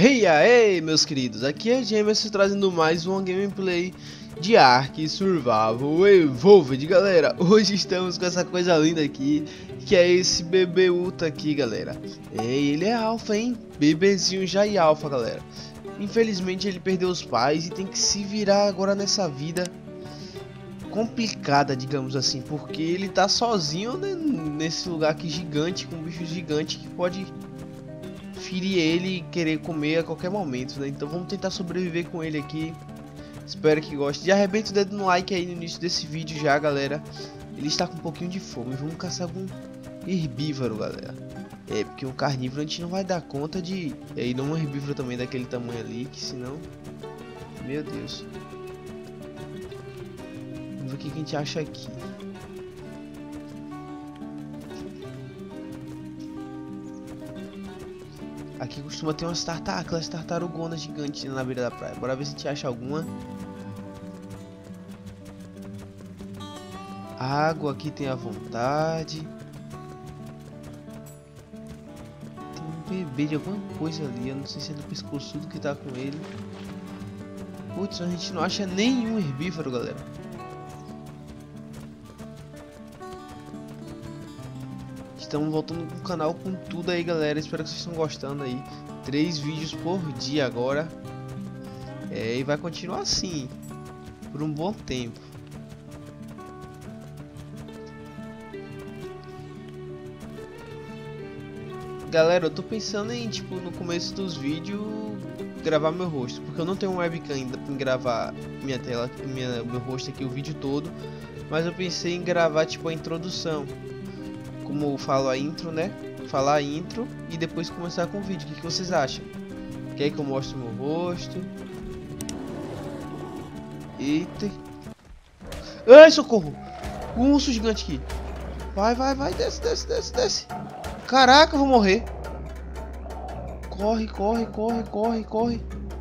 Hey aí, meus queridos, aqui é James trazendo mais uma gameplay de Ark Survival Evolved, galera. Hoje estamos com essa coisa linda aqui, que é esse bebê Uta aqui, galera. Ei, ele é alfa, hein? Bebezinho já e alfa, galera. Infelizmente ele perdeu os pais e tem que se virar agora nessa vida complicada, digamos assim, porque ele tá sozinho, né, nesse lugar aqui gigante, com um bicho gigante que pode ferir ele e querer comer a qualquer momento, né? Então vamos tentar sobreviver com ele aqui. Espero que goste. Já arrebenta o dedo no like aí no início desse vídeo já, galera. Ele está com um pouquinho de fome. Vamos caçar algum herbívoro, galera. É, porque um carnívoro a gente não vai dar conta de... E não um herbívoro também daquele tamanho ali, que senão... Meu Deus. Vamos ver o que a gente acha aqui. Aqui costuma ter umas tartarugonas gigantes na beira da praia. Bora ver se a gente acha alguma. Água aqui tem à vontade. Tem um bebê de alguma coisa ali. Eu não sei se é do pescoçudo que tá com ele. Putz, a gente não acha nenhum herbívoro, galera. Estamos voltando com o canal com tudo aí, galera. Espero que vocês estão gostando aí. 3 vídeos por dia agora. E vai continuar assim por um bom tempo. Galera, eu tô pensando em, tipo, no começo dos vídeos gravar meu rosto, porque eu não tenho um webcam ainda pra gravar minha tela, meu rosto aqui o vídeo todo. Mas eu pensei em gravar, tipo, a introdução. Como eu falo a intro, né? Falar a intro e depois começar com o vídeo. O que vocês acham? Quer que eu mostre o meu rosto? Eita! Ai, socorro! Um urso gigante aqui. Vai, vai, vai. Desce, desce, desce, desce. Caraca, eu vou morrer. Corre, corre, corre, corre, corre.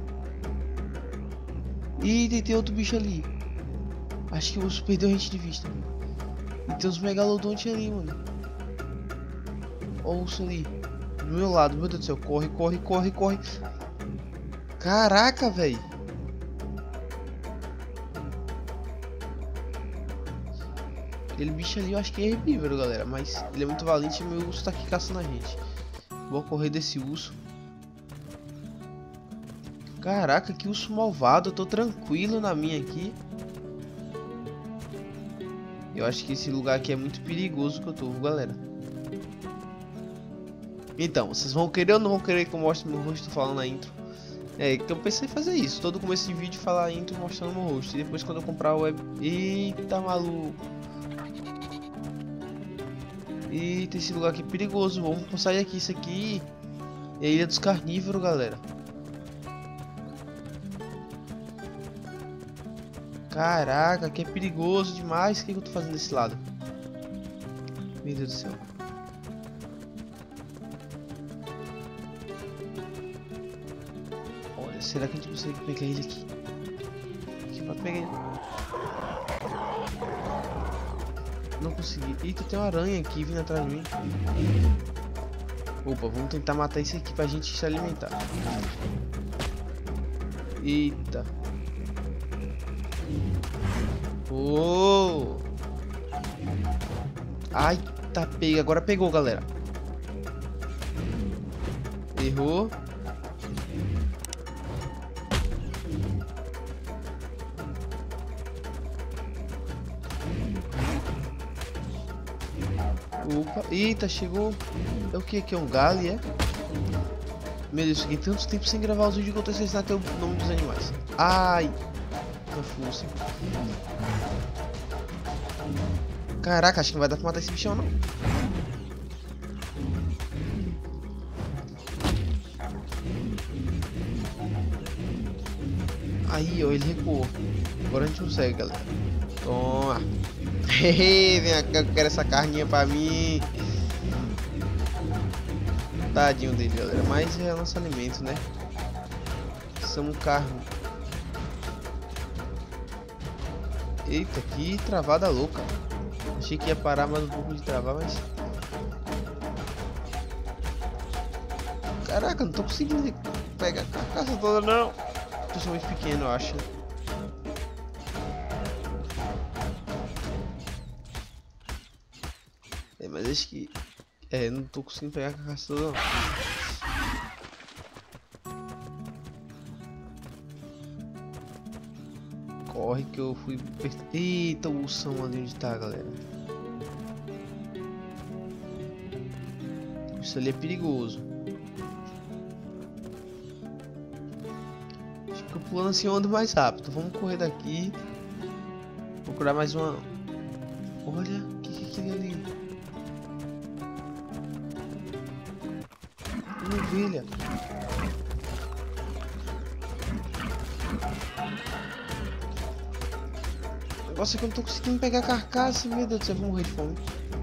Ih, tem outro bicho ali. Acho que o urso perdeu a gente de vista. E tem uns megalodontes ali, mano. Olha o urso ali, do meu lado, meu Deus do céu, corre, corre, corre, corre. Caraca, velho. Aquele bicho ali eu acho que é herbívoro, galera, mas ele é muito valente e meu urso tá aqui caçando a gente. Vou correr desse urso. Caraca, que urso malvado, eu tô tranquilo na minha aqui. Eu acho que esse lugar aqui é muito perigoso que eu tô, galera. Então, vocês vão querer ou não vão querer que eu mostre meu rosto falando na intro? É que eu pensei em fazer isso, todo começo de vídeo falar a intro mostrando meu rosto. E depois quando eu comprar o web... Eita, maluco. Eita, esse lugar aqui é perigoso. Vamos sair aqui, isso aqui é a Ilha dos Carnívoros, galera. Caraca, aqui é perigoso demais. O que eu tô fazendo desse lado? Meu Deus do céu. Será que a gente consegue pegar ele aqui? Aqui pra pegar ele. Não consegui. Eita, tem uma aranha aqui vindo atrás de mim. Opa, vamos tentar matar esse aqui pra gente se alimentar. Eita. Oh. Ai, tá pega. Agora pegou, galera. Errou. Opa, eita, chegou. É o que? Que é um galho, é? Meu Deus, fiquei tanto tempo sem gravar os vídeos que eu tô esquecendo até o nome dos animais. Ai, uma força. Caraca, acho que não vai dar pra matar esse bichão, não. Aí, ó, ele recuou. Agora a gente consegue, galera. Toma. Vem cá, eu quero essa carninha pra mim. Tadinho dele, galera. Mas é nosso alimento, né? Somos carne. Eita, que travada louca. Achei que ia parar mais um pouco de travar, mas... Caraca, não tô conseguindo pegar a carcaça toda, não. Eu sou muito pequeno, eu acho. É, mas acho que... É, não tô conseguindo pegar a carcaça toda, não. Corre que eu fui... Eita, o ursão ali onde tá, galera. Isso ali é perigoso. Acho que eu pulando assim eu ando mais rápido. Vamos correr daqui. Procurar mais uma... Olha, o que é aquele ali? Uma ovelha. O negócio é que eu não tô conseguindo pegar a carcaça. Meu Deus do céu, eu vou morrer de fome.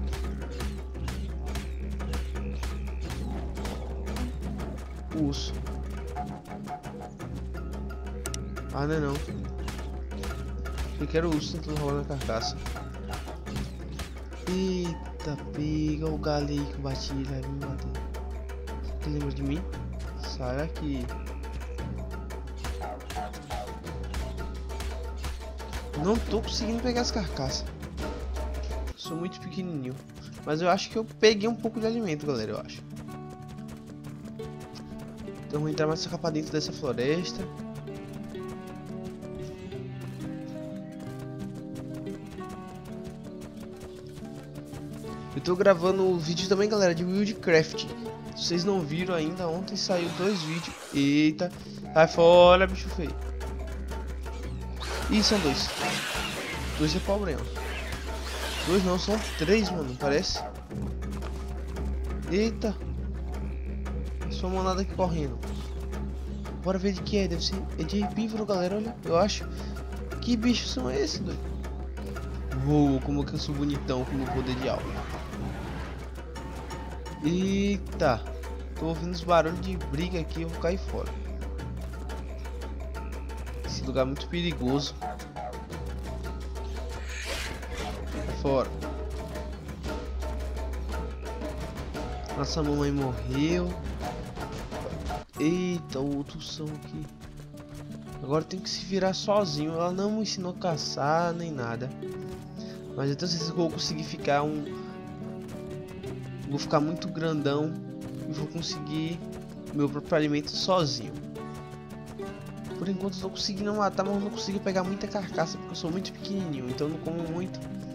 Urso. Ah, não é não. Eu quero o urso tentando roubar na carcaça. Eita, pega o galho aí que eu bati, ele vai me bater. Você lembra de mim? Sai aqui. Não tô conseguindo pegar as carcaças. Sou muito pequenininho. Mas eu acho que eu peguei um pouco de alimento, galera, eu acho. Então vou entrar mais pra dentro dessa floresta. Eu tô gravando o vídeo também, galera, de Wildcraft. Se vocês não viram ainda, ontem saiu 2 vídeos. Eita, sai fora, bicho feio. Ih, são 2. 2 é problema. 2 não, são 3, mano, parece. Eita. Só uma manada aqui correndo. Bora ver de que é, deve ser. É de herbívoro, galera, olha, eu acho. Que bichos são esses, doido? Uou, como que eu sou bonitão com o meu poder de alma. Eita. Tô ouvindo os barulhos de briga aqui, eu vou cair fora. Esse lugar é muito perigoso. Vai fora. Nossa mamãe morreu. Eita, o outro som aqui. Agora tem que se virar sozinho. Ela não me ensinou a caçar nem nada. Mas eu tenho certeza que eu vou conseguir ficar Vou ficar muito grandão e vou conseguir meu próprio alimento sozinho. Por enquanto eu tô conseguindo matar, mas eu não consigo pegar muita carcaça porque eu sou muito pequenininho, então eu não como muito.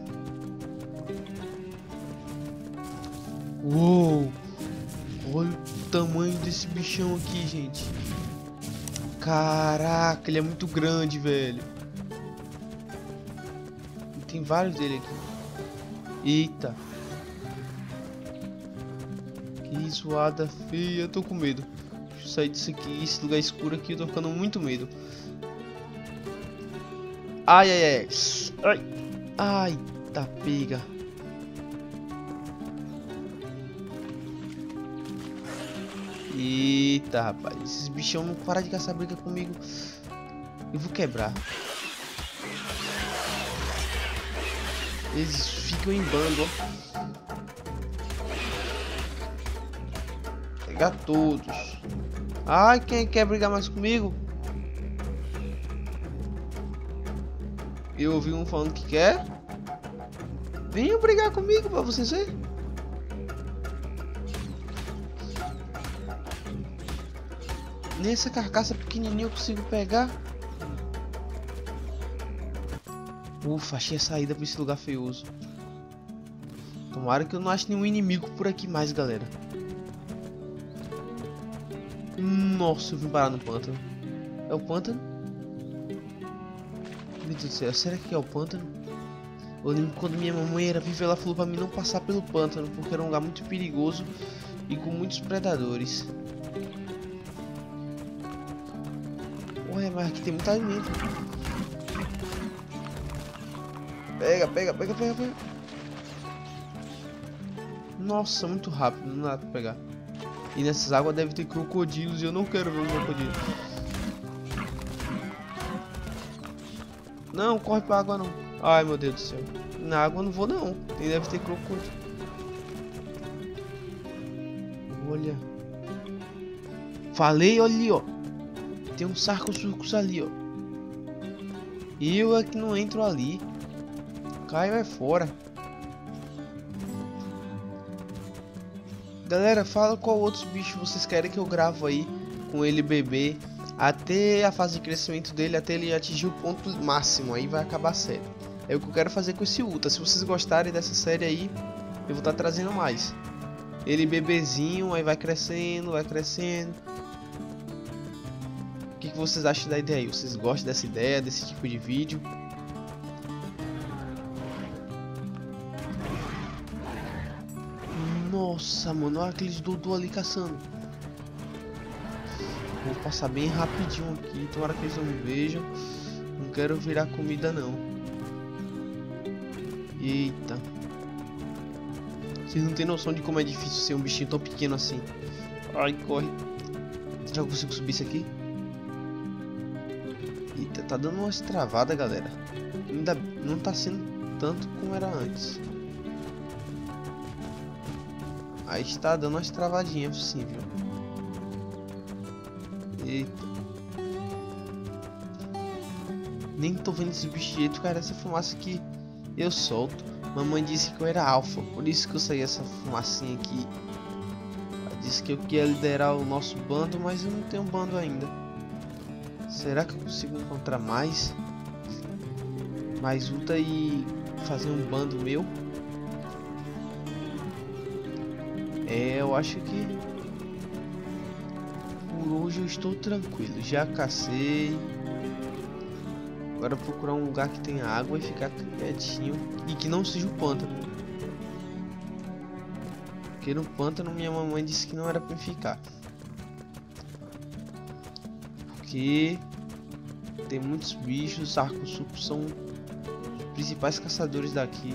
Uou! Olha o tamanho desse bichão aqui, gente. Caraca, ele é muito grande, velho. E tem vários dele aqui. Eita. Que zoada feia, eu tô com medo. Deixa eu sair disso aqui, esse lugar escuro aqui, eu tô ficando muito medo. Ai, ai, ai. Ai, ai, tá pega. Eita, rapaz, esses bichão não param de caçar briga comigo. Eu vou quebrar. Eles ficam em bando, ó. Pegar todos. Ai, quem quer brigar mais comigo? Eu ouvi um falando que quer. Venham brigar comigo pra vocês verem. Nessa carcaça pequenininha eu consigo pegar. Ufa, achei a saída pra esse lugar feioso. Tomara que eu não ache nenhum inimigo por aqui mais, galera. Nossa, eu vim parar no pântano. É o pântano? Meu Deus do céu, será que é o pântano? Eu lembro quando minha mamãe era viva, ela falou pra mim não passar pelo pântano, porque era um lugar muito perigoso e com muitos predadores. Ué, mas aqui tem muito alimento. Pega, pega, pega, pega, pega. Nossa, muito rápido, não dá pra pegar. E nessas águas deve ter crocodilos e eu não quero ver um crocodilo. Não, corre pra água não. Ai, meu Deus do céu. Na água eu não vou não. Tem deve ter crocodilo. Olha. Falei, olha ali, ó. Tem um Sarcosuchus ali, ó. Eu é que não entro ali. Caio é fora. Galera, fala qual outros bichos vocês querem que eu gravo aí com ele bebê. Até a fase de crescimento dele, até ele atingir o ponto máximo. Aí vai acabar a série. É o que eu quero fazer com esse Uta. Se vocês gostarem dessa série aí, eu vou estar trazendo mais. Ele bebezinho, aí vai crescendo, vai crescendo. O que vocês acham da ideia aí? Vocês gostam dessa ideia, desse tipo de vídeo? Nossa, mano, olha aqueles Dodô ali caçando. Vou passar bem rapidinho aqui, tomara que eles não me vejam. Não quero virar comida não. Eita. Vocês não tem noção de como é difícil ser um bichinho tão pequeno assim. Ai, corre. Já consigo subir isso aqui? Eita, tá dando umas travadas, galera. Ainda não tá sendo tanto como era antes. Aí está dando umas travadinhas sim, viu? Eita. Nem tô vendo esse bicho direito, cara. Essa fumaça que eu solto. Mamãe disse que eu era alfa, por isso que eu saí essa fumacinha aqui. Ela disse que eu queria liderar o nosso bando, mas eu não tenho bando ainda. Será que eu consigo encontrar mais Uta e fazer um bando meu? É, eu acho que por hoje eu estou tranquilo. Já cacei. Agora procurar um lugar que tenha água e ficar quietinho. E que não seja o pântano. Porque no pântano minha mamãe disse que não era pra ficar. Porque tem muitos bichos. Os Sarcosuchus são os principais caçadores daqui.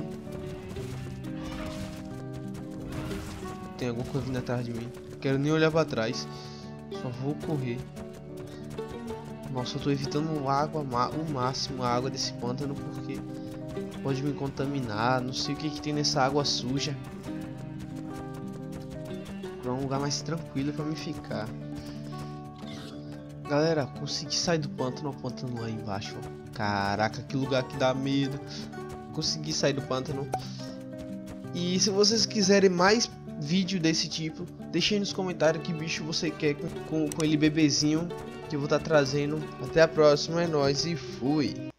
Tem alguma coisa vindo atrás de mim. Não quero nem olhar pra trás. Só vou correr. Nossa, eu tô evitando água, o máximo a água desse pântano, porque pode me contaminar. Não sei o que que tem nessa água suja. Pra um lugar mais tranquilo pra me ficar. Galera, consegui sair do pântano. O pântano lá embaixo, ó. Caraca, que lugar que dá medo. Consegui sair do pântano. E se vocês quiserem mais vídeo desse tipo, deixem aí nos comentários que bicho você quer com ele bebezinho, que eu vou estar trazendo. Até a próxima, é nóis e fui!